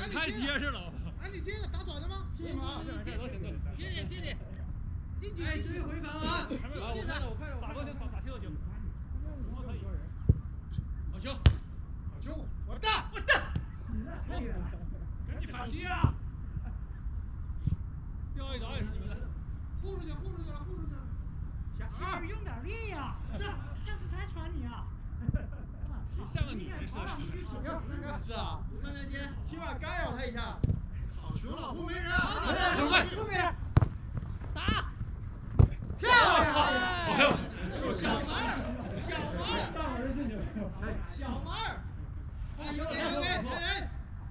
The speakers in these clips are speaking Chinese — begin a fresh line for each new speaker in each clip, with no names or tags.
太结实了。
哎，你这个打短的吗？
进吗？
进去。
哎，注意回防啊！
我看着，打过去打踢都行。好球！
好球！我的！
赶紧反击啊！掉一倒也是你们的。
护住去了！
小孩用点力呀！下次才传你啊！
像个女人似的。
是啊，
慢点接，
起码干扰他一下。好球，老胡没人。
后面打！
漂亮！
小门儿！
哎，右边，来人！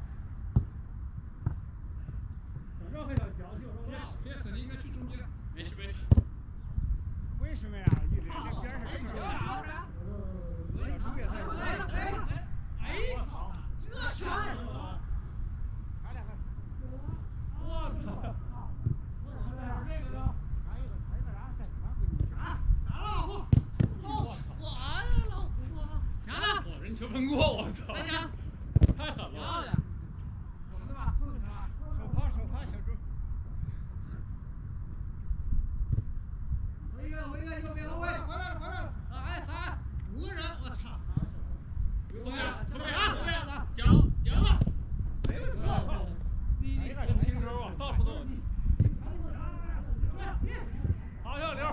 别死，你应该去中间。没事。
为什么呀？一直这边是这么小猪也在。
这是。
我操！人球喷过，我操！太狠了！
手帕，小猪。
回一个，右边后卫。
回来了！
哎，3、
5个人，我操！
后面
啊！
脚了！你听说啊，到处都有。好，小刘。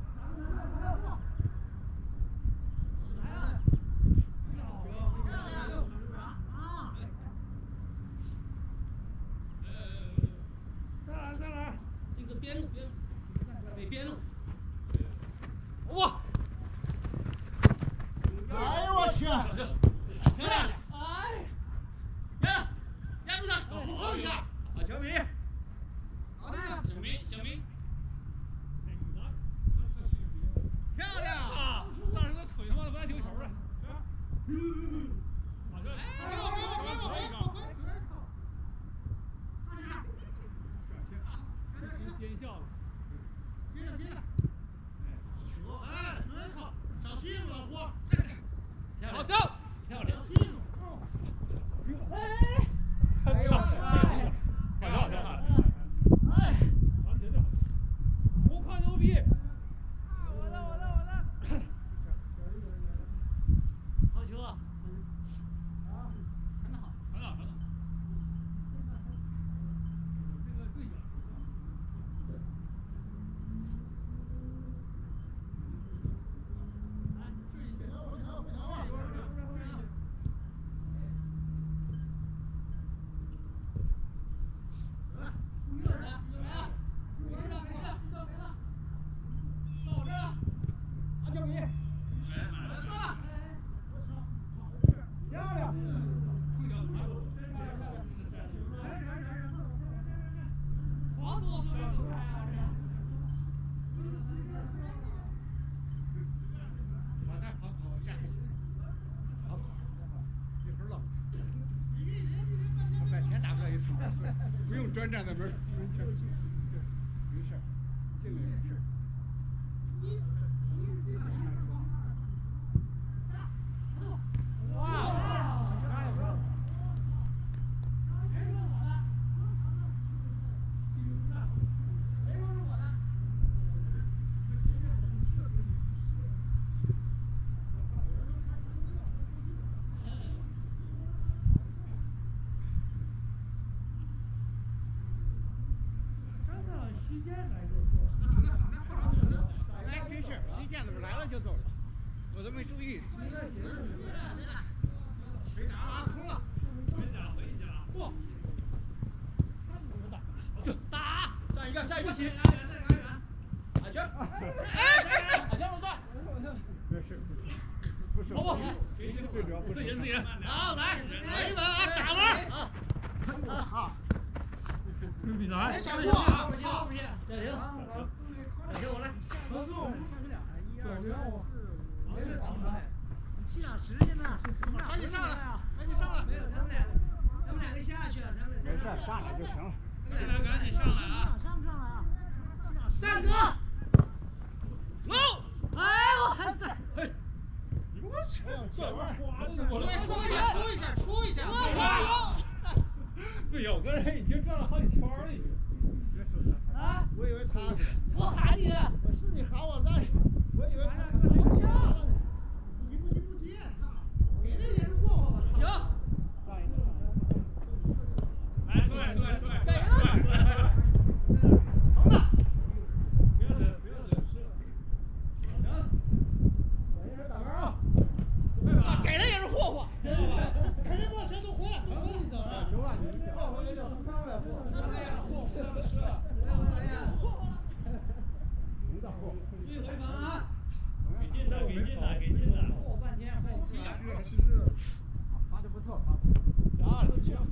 在哪儿？这个边路，北边路。哇！
哎呦我去！
漂亮！哎，压住他！
好一下！
好球迷！
小明。
漂亮！
操！当时那腿他妈不带丢球的。奸笑了。
接着！球！哎，门口，小踢了，老胡。
好走！漂亮！
哎呦！
好！哎！我靠牛逼！我的！好球啊！传得好！这个最远。
不用专站在门，没事，这个没事。哎，真是西涧怎么来了就走了，我都没注意。
没打了，空了。
哇！打！
下一个！
不行，
打球！哎！打球垄断！
不是，最主要不是。
自己人。好，来
一稳啊，打门！
好。
比赛。
小过啊！
加油！我来。
合作，下去俩，1、2、3、4、5、6、7、8，7俩10去呢。
赶紧上来！
没有，他们两个下去了，
没事，上来就行了。
赶紧上来啊！
上不上来啊？
站住！走！哎，我还在。
我操！出一下！
个人已经转了好几圈了，已经。别说他。
啊！
我以为他是。
我喊你呢。
我是你喊我在，我以为他。
不急，操！给人也是霍霍吧。
行。来，出来！给了。
成了。
不要忍，是了。行。
我一人打门啊！
快吧，给人也是霍霍。
知道吧？肯定把钱都回来。
行吧，你这回就不看了不？
是。
没到货。
一回房啊！给劲了！霍半天，
是。发的不错，发的。行。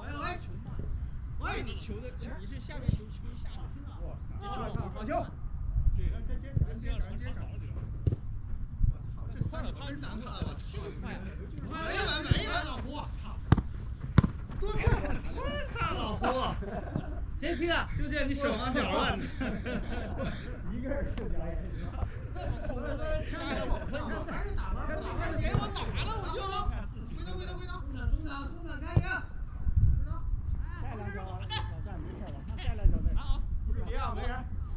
喂，
你球的，你是下面球下面。哇，好球！对，接，
这三个真难看，我操！没完，老胡！操！多看，真看老胡！
谁踢的？
就见你手上脚了。
一个人受奖也是。
还是打门，给我打了我就。回头。
中场开一个。
带两脚，老站没事，往上带两脚再。好，不是别啊，没人。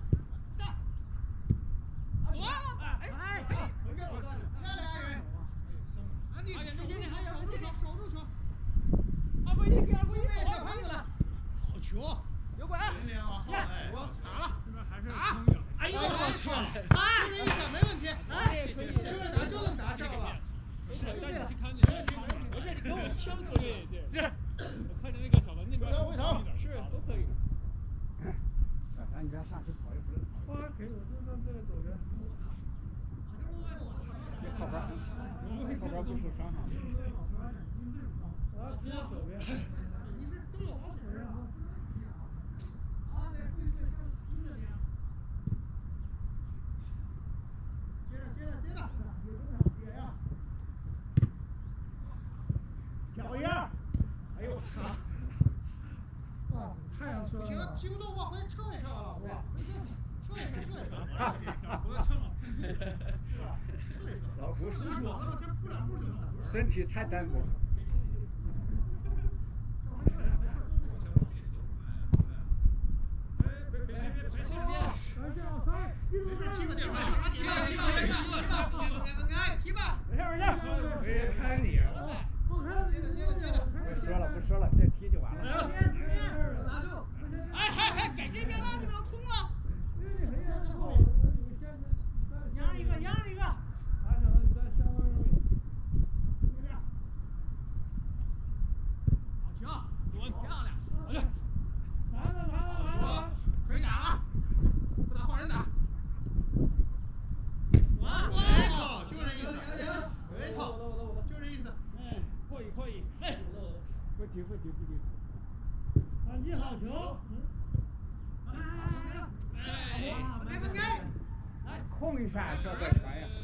安迪，守住球。
阿贵一小胖子了。
好球！
有拐。
我打了。
打！
哎呦我去！
就这一下没问题。
可以。
就这么打，知道吧？
不是，你给我枪过去。对。我看着那个小文那边。回头。是，都可以。你别上去跑，又不能跑。
可以，我就让这个走着。
后边不受伤哈。
直接走呗。
你是都有好使啊。接着。
脚一样。哎呦我操！
哇，太阳出来了。
行，踢不动往回撤一撤吧，老胡。撤一撤。
老胡
是往前扑两步就能。
身体太单薄。看你。不说了，这踢就完了。
拿住。
改这边了，你们空了。
让一个。
哪想到你在相当中。
好球，漂亮。
来了。
可以打了，不打换人打。就这意思。就这意思。
可以。
不急。
反击好球。
给。
控一下，这再传呀。